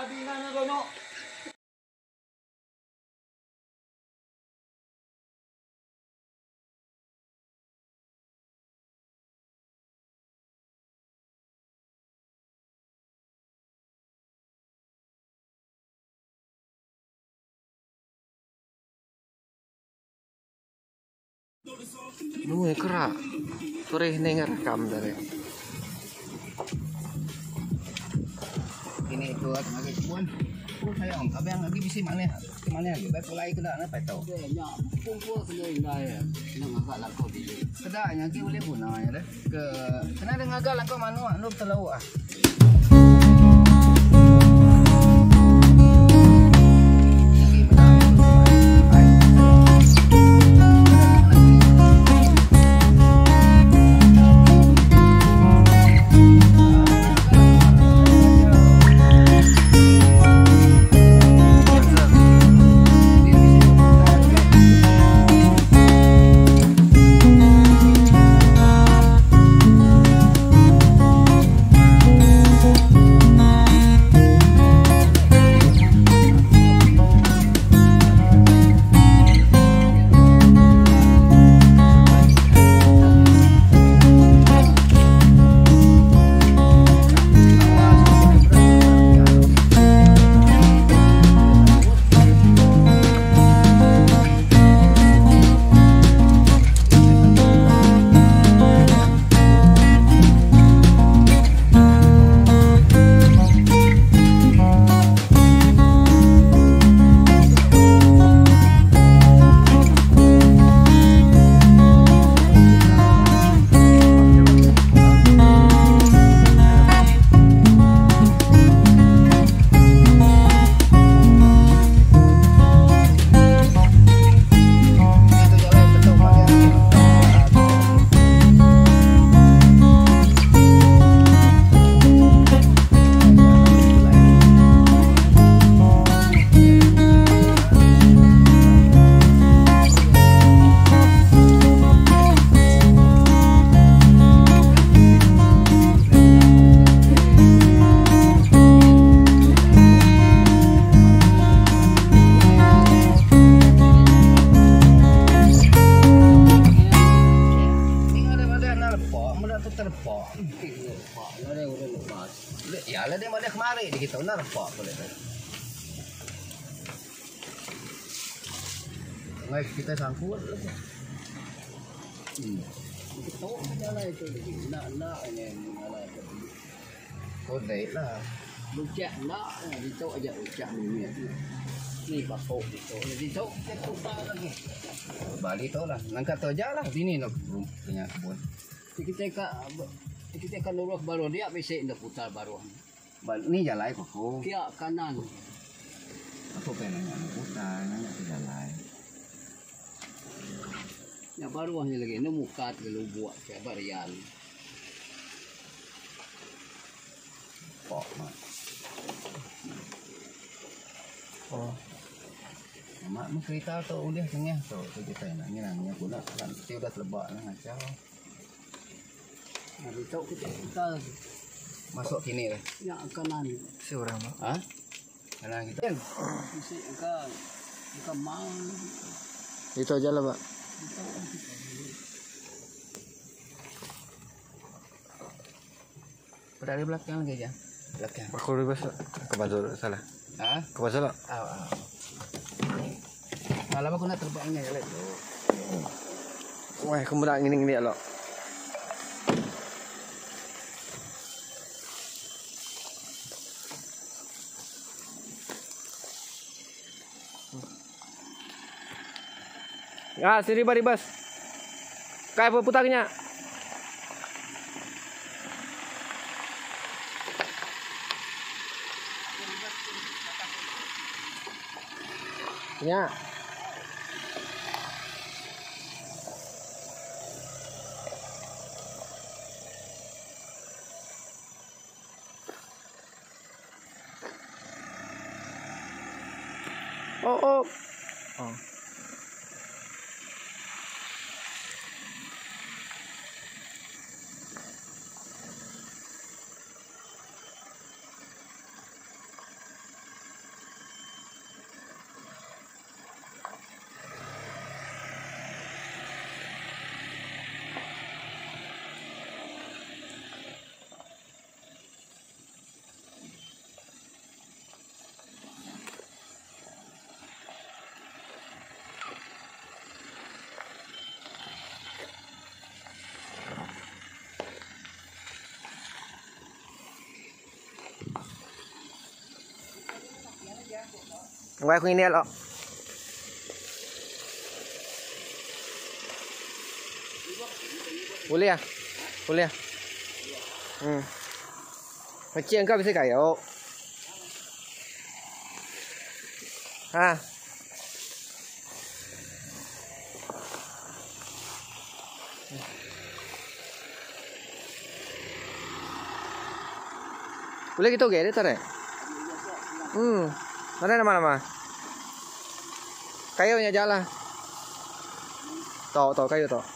Sabi nga na gano. Nunggu kerak. Sore ini ngerekam dari. Ini itu lagi pun. Saya om, tapi yang lagi bisa mana? Mana lagi? Baik mulai kena apa tahu? Nya, kumpul kena indai ya. Nang agak lakau di. Kedanya ki boleh guna ya deh. Ke kena dengan agak langkau manu anu terlalu ah. Ya lah dia ada kemari di kita narpak boleh. Ngai kita sangkut lah. Kita nyala itu nak ini nyala itu. Oh deh lah. Lucak nak itu aja lucak ni. Ni bakok itu. Itu kita lagi. Bali tu lah. Nangkat tu aja lah. Sini nak punya kebun. Kita kan lurus baru dia bisa indah putar baru. Ni jalan kok. Kia kanan. Aku pengen nanya putar, nanya ke jalan. Ya baru hanya lagi ni muka terlalu buat kayak barian. Pok mak. Oh. Mak mau cerita tu udah tengah tu kita nanya guna kan dia udah lebak lah ngacau. Nah, itu kita Masuk sini lah. ya kanan. Seorang mak. Hah? Kanan kita. Isi ka mau. Itu aja lah pak. Berada di belakang lagi aja. Belakang. Aku bebas ke pasar salah. Hah? Ke pasar lah. Kalau aku nak terbangnya ya tu. Wah, kemudian ini lo. Ya, sini bas. Kayak putarnya. Ya. Oh. Ngoài aku ini lo. Boleh ya? Boleh ya? Kecil kau bisa kayu. Ha. Boleh gitu gede tare. Mana nama? Kayunya jalan. Toh kayu toh.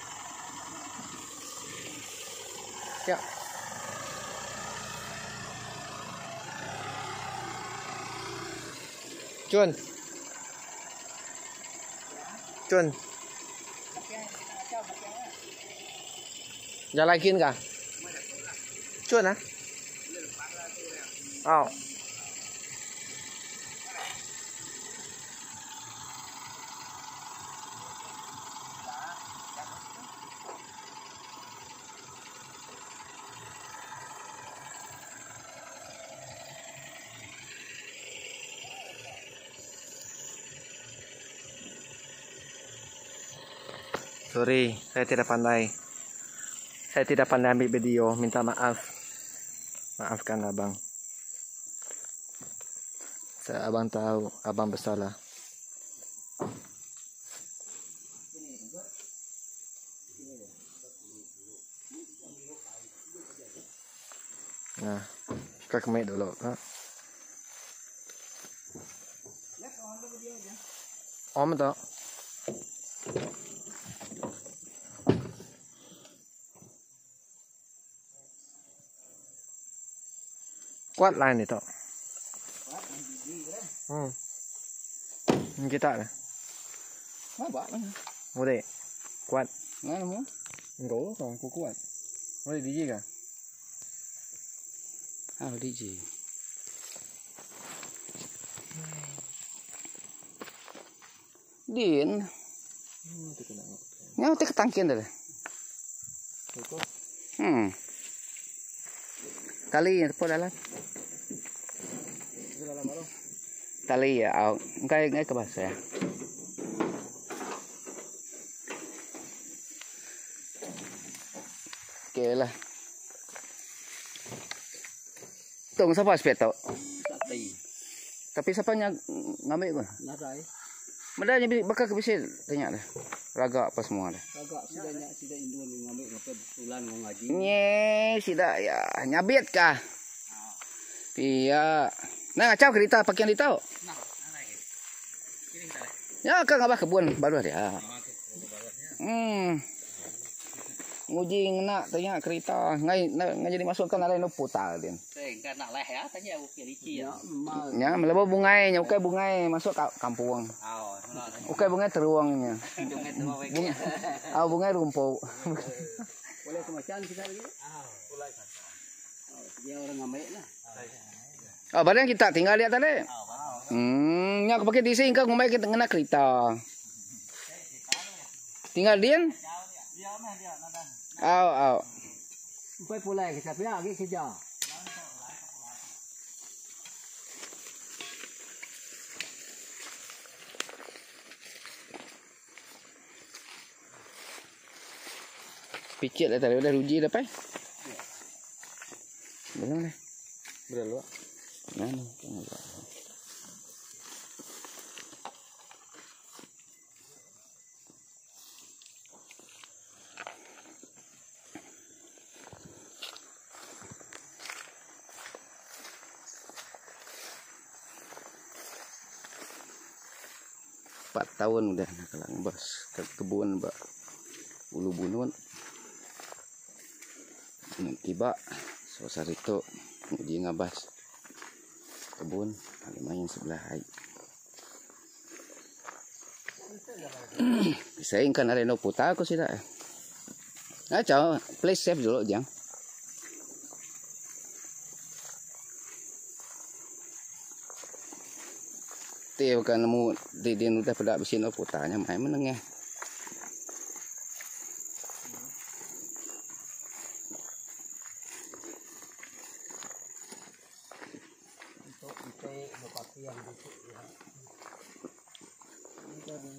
Ya. Chun. Jalan kin kah? Chun ah? Oh. Sorry, saya tidak pandai. Saya tidak pandai ambil video, minta maaf. Maafkan abang. Abang tahu, abang bersalah. Nah, kau kemai dulu. Ha? Om tak? Kuat lain itu. Kita lah. Apa? Boleh. Kuat. Mana mu? Enggak, kalau aku kuat. Boleh DJ kah? DJ. Din. Nyawa tek tangkian dah. Tali apa dalam? Tali ya, ngay ke bahasa ya. Oke lah. Tunggu siapa sepeto? Tapi siapa ngambil gua? Narai. Medanya bakal kebisil tanya dah. Raga apa semua dah. Raga sudah induan ngambil ngapa tulan mau ngaji. Nye, sida ya nyabit kah? Iya. Nah, ngacau kereta pakaian ditau. Nah, narai. Ini kita. Ya, kan ngabah kebun baru dia. Nguji ngena tanya kereta ngai jadi masukkan ala no putal din. Kan nak leh ya tanya aku kirici ya. Ya, melebo bungai, ukai bungai masuk kampung. Ukai bungai teruangnya. Bungai rumput. Boleh kemacan kita lagi? Boleh kan. Dia orang ngambil lah. Barang kita tinggal lihat tadi. Nya aku pakai DC engkau ngomai kita ngena kereta. Tinggal dia. Aw. Upai pulai ke siapa lagi kerja. Picit lah tadi udah ruji dah pai. Belum dah. Berapa? Mana? Empat tahun udah nakalang bos ke kebun mbak ulu bunun tiba sosar itu di ngabas kebun lumayan sebelah hai bisa ingkan ada no putar aku sih dah cow please save dulu jang tiap kan nemu di udah pada besin no putarnya main meneng ya.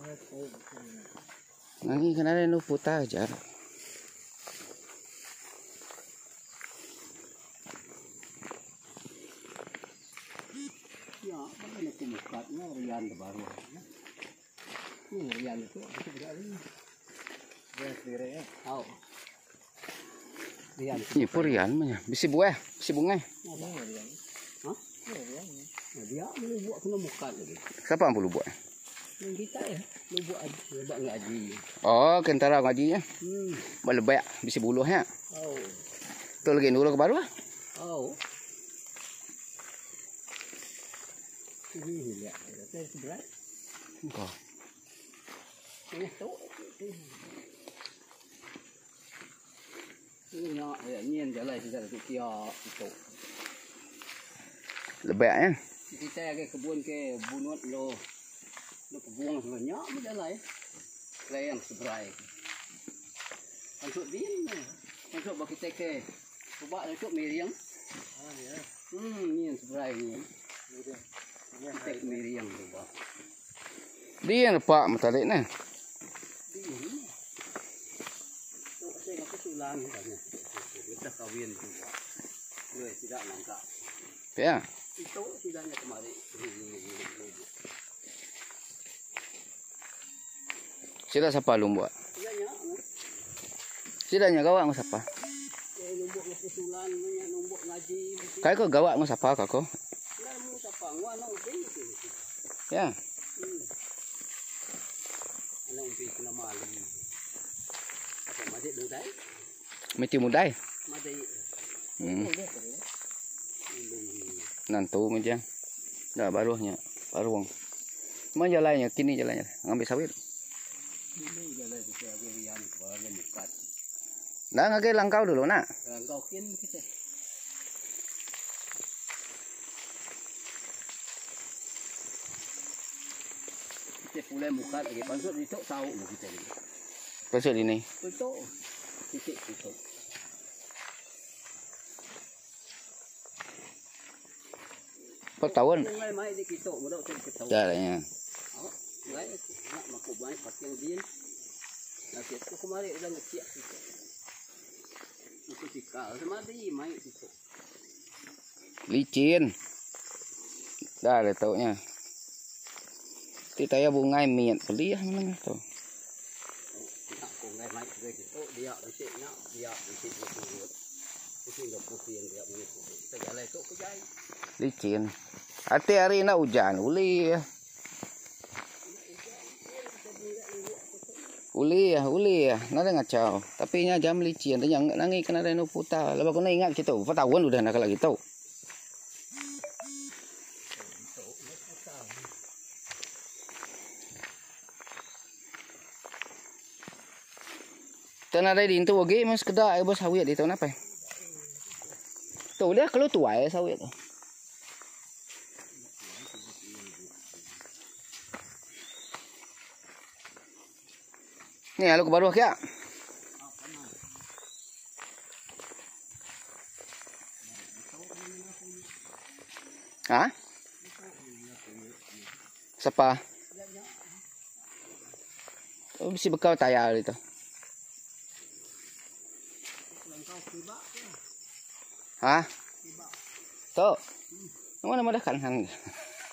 Nangi kenapa nu putar aja. Ya, mana kumukatnya rian baru. Ini rian itu berarti. Rian sendiri ya. Oh. Rian. Ini purian mah bisi bunga. Apa rian? Hah? Rian. Nah, dia buat kena mukat lagi. Siapa yang perlu buat? Yang kita ya, buat aja, ngaji. Oh, kentara ngajinya. Hmm. Balebak bisi buluhnya. Oh. Tuh lagi dulu ke baru ah. Oh. Ini lihat, saya seberat. Oh. Ini tuh. Ini ya, ini yang jalan sudah kia itu. Lebaknya. Kita ke kebun ke bunut lo kebuang sebenarnya berjalan ya. Yang seberai. Untuk dia, untuk bagi kita ke coba untuk meriang. Ah ya. Ini yang seberai ni. Tek meriang coba. Dia pak matarik nah. Ini. Saya nak tulang katanya. Kita kawin juga. Boleh tidak langka. Ya. Itu sidangnya kemarin. Sila siapa lumba? Sidangnya. Sidanya gawak mo siapa? Numbuk na pusulan, numbuk ngaji. Kaya ko gawak mo siapa kako? Lah mo sa pangwa na ubay. Ya. Ano ubay na mali. Apa madi dong tay? Mesti mudai. Madi. Nantu aja. Dah barunya, baruang. Mau jalannya kini jalannya, ngambil sawit. Ini jalan kita agerian bagian dekat. Dah ngake langkau dulu nak. Langkau kin kita. Kita pulai muka lagi pansut itu tahu mau kita ni. Pasal ini. Itu titik itu. Tahun. Mai di kita, mudah kita tahu. Caranya. Ngai nak makuk baik pakai yang din. Nanti tu kemarin udah ngeciak itu. Itu cikal sama di mai itu. Licin. Dah ada taunya. Kita ya bungai miat beli ya mana tu. Nak kau ngai mai gitu. Dia bersihnya, dia bersih itu. Itu enggak putih yang dia begitu. Kita jalan itu kejai. Licin. Hati hari nak hujan uli. Uli ya, nada ngacau. Tapi nya jam licin, dan yang nangi kena ada nu putar. Lepas kena ingat kita, tahun udah nak lagi tahu. Tanah ada di itu oke, mas kedak bos sawit itu apa? Tuh dia kalau tua ya sawit. Ni alu ke baru kya? Hah? Siapa? Oh, bisa bekal tayar itu. Hah? Tuh. Mana ada kan hang. Yang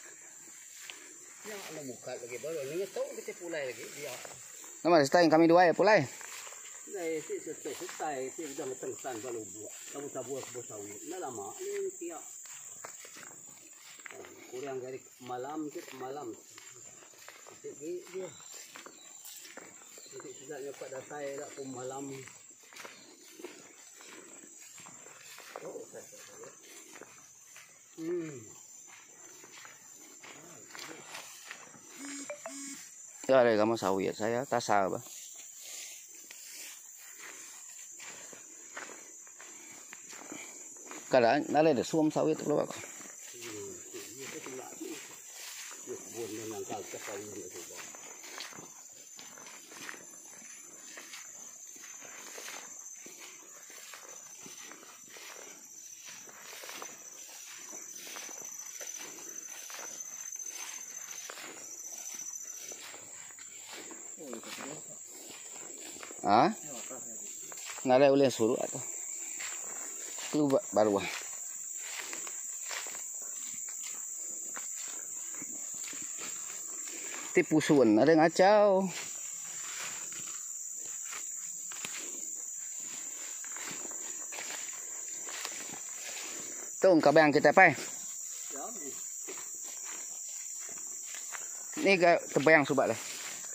ada muka lagi baru ni tahu kita pulai lagi dia. Nama setai kami dua ya pulai. Nah, setai udah ngetengsan baru buat. Kamu tak buat sawit. Nah lama ini dia. Kurang dari malam ke malam. Dia. Nanti sedaknya pada saya dah pun malam. Oh, saya. Ya ada kamu sawit saya tasa apa? Kadang nale ada suam sawit kalau apa? Ah? Nada boleh suruh atau? Keluar baru. Tipu suan ada ngacau. Tuh kabang kita pai. Ini ke tebayang subak lah.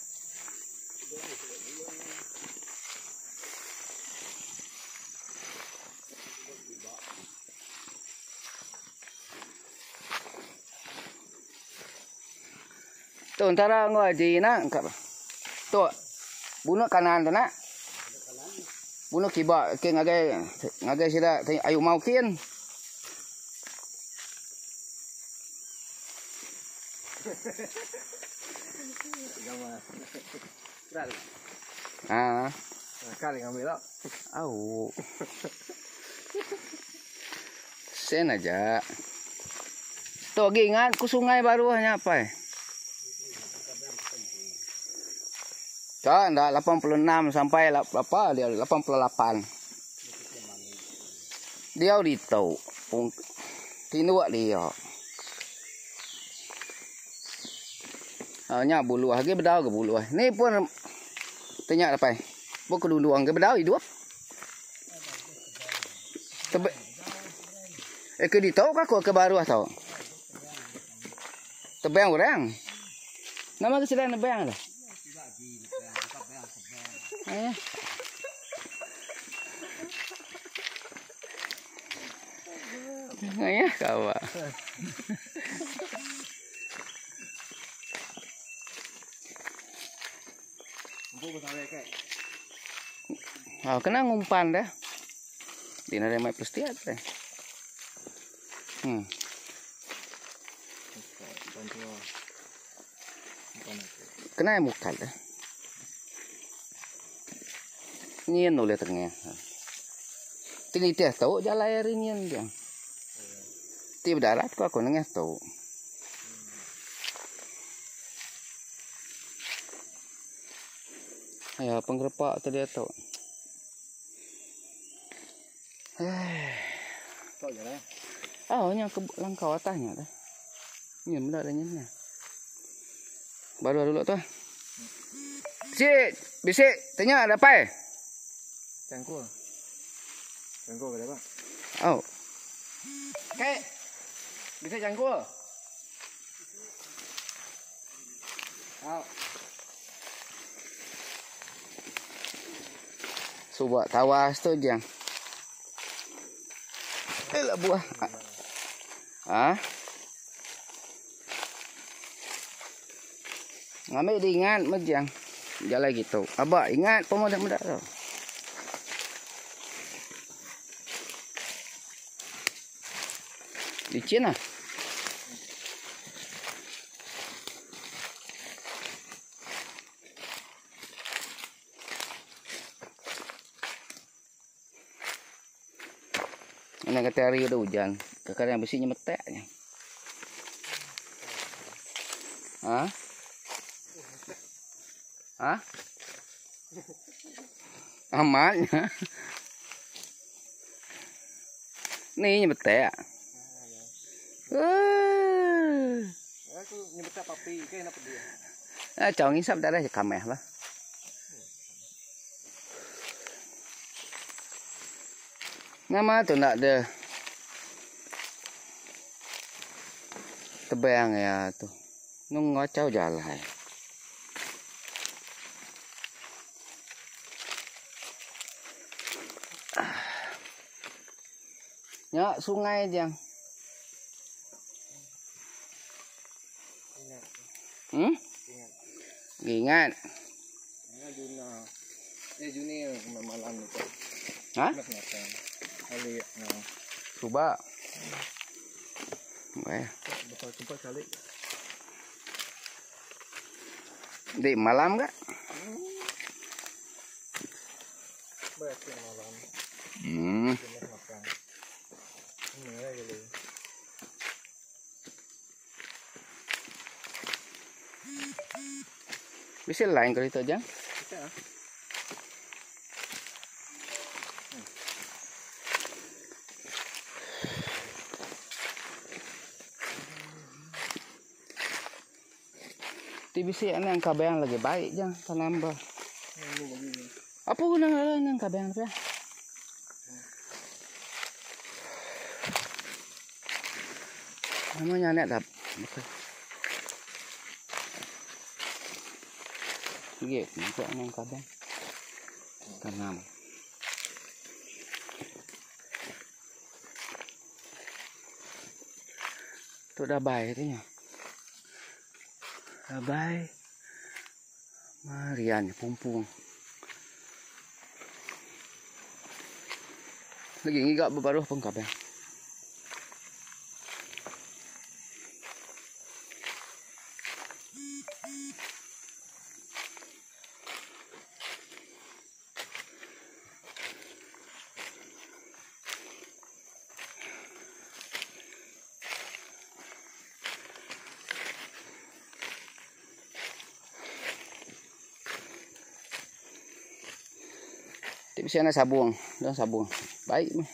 Tuh antara ngaji nak tuh bunuh kanan tu nak bunuh kibak ke ngagai sida ayu mau kian ah Kali ngambil lah. au sen aja tuh ingat ku sungai baru hanya apa Enggak 86 sampai apa dia 88. Dia di tau. Tinua dia. Nya bulu lagi bedau ke bulu. Ni pun tanya apa? Pok keduluang ke bedau hidup. Tebe ke di tau ka ko ke baru atau? Tebang orang. Nama ke sedang tebang lah. Ya kawa. Oh, kena ngumpan dah. Di nare mai pestiat deh. Kena mukal dah. Nien oleh tengah. Tini teh tahu jalan air nien dia. Tiap darat kok aku nengah tahu. Ayo penggerepak tadi tahu. Kau jalan. Oh, yang ke langkau atasnya dah. Ini benar adanya. Baru dulu tuh. Bisik, tanya ada apa? Cangkul. Cangkul ke apa? Oh. Oke. Bisa cangkul. Oh. Subak tawas tu jang. Lah buah. Ah. Ngambil diingat mejang. Jalan gitu. Abah ingat pemuda-muda tu. Licin lah. Ini kata hari udah hujan. Kadang besinya meteknya. Hah? Hah? Amatnya. Nih metek. Aku nyebut papi, kayak apa dia? Cháu ngisap đã đây kamera lah. Nama tu nak ada tebang ya tu. Nung ngocau jalan. Ya sungai jang. Ingat. Juni malam itu. Hah? Kali Coba. Baik. bakal cepat kali. Di malam enggak? Baik malam. Makan. Ini ya kali. Bisa lain kalau itu aja. Bisa. TBC yang kabeang lagi baik jang tanam bah. Apa guna yang kabeang ya? Namanya nek dap. Gitu, itu yang kabeang tanam. Itu udah baik itu ya. Bye. Marian pumpung. Lagi ngigak baru pun kabeh. Tapi sana sabung, dan sabung. Baik mah.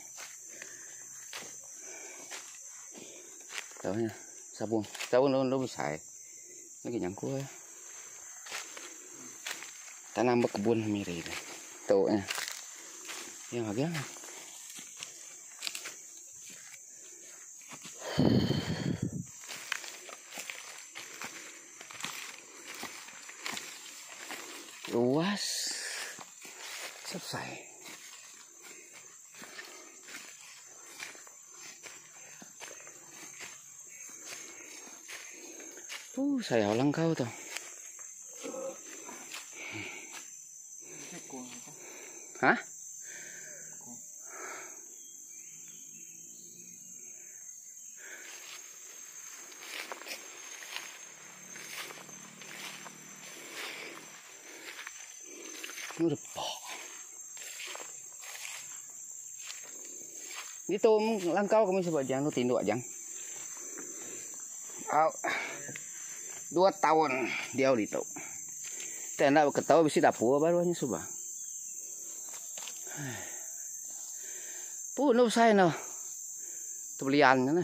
Tahu ya, sabung. Sabung lu besar. Lagi nyangkut ya. Tanam berkebun mirip. Tuh ya. Yang agak. Luas. Selesai. Saya ulang kau tuh. Hah? Udah pok. Dito langkau kami sebab jangan tinduk aja. 2 tahun dia dito. Tenda ketawa bisi dapur barunya subah. Puno saya no. Tebelian na.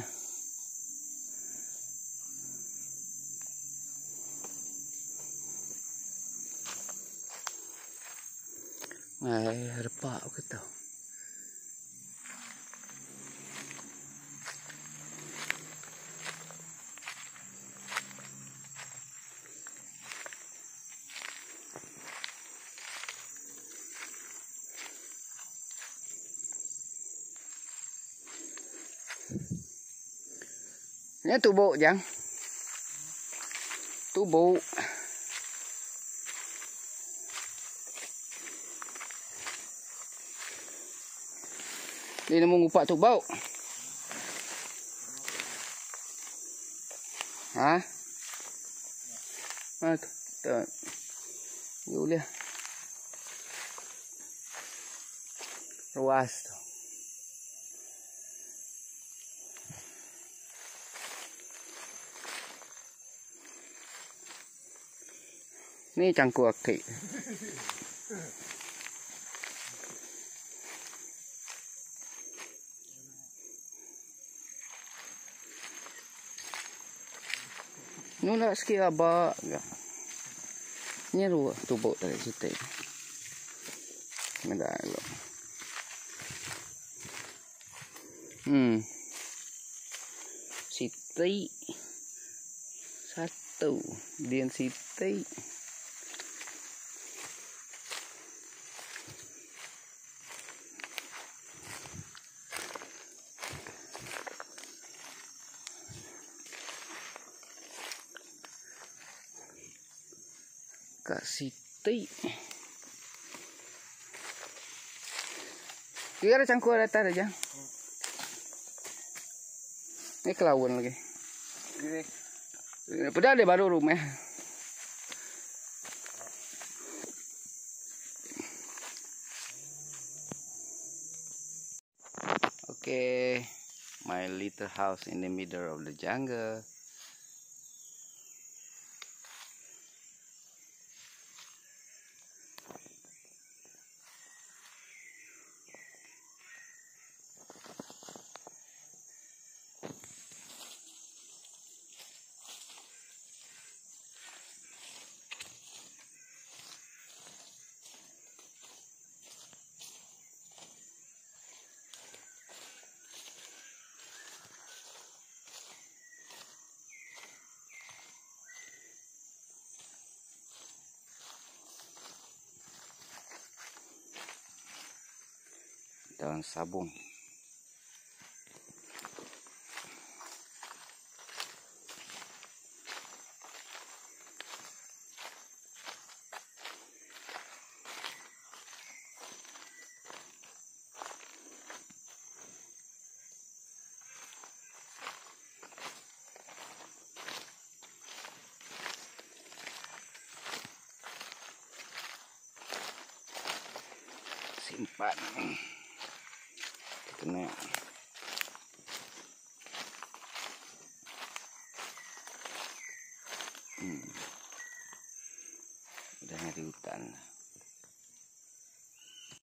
Ay, repa ako to. Ini tubo jang. Tubo. Ini nemu ngupak tubo. Hah? Ah, tuh. Yaudah. Luas tuh. Ini cangkuk aki. Nuna ski aba. Ini ruah tubuh dari situ. Medalo. Siti. 1. Dian Siti. Kak Siti. Kira cangkuk datar aja. Ini kelawan lagi. Padahal dia baru rumah. Okay, my little house in the middle of the jungle. daun sabung. Simpan. Kena. Udah di hutan.